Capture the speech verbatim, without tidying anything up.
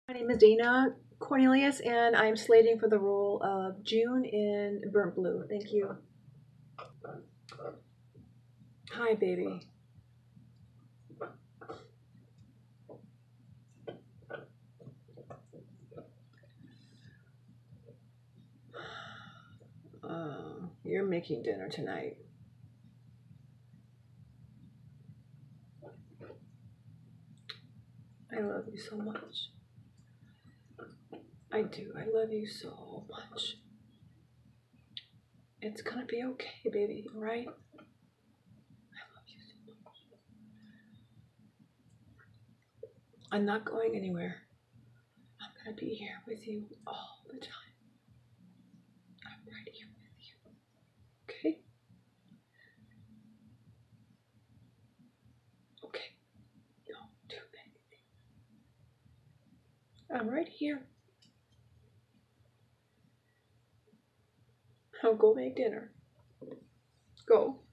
My name is Dana Cornelius, and I'm slating for the role of June in Burnt Blue. Thank you. Hi, baby. Uh, you're making dinner tonight. I love you so much. I do. I love you so much. It's gonna be okay, baby, right? I love you so much. I'm not going anywhere. I'm gonna be here with you all the time. I'm right here with you. Okay? Okay. Don't do anything. I'm right here. I'll go make dinner. Go.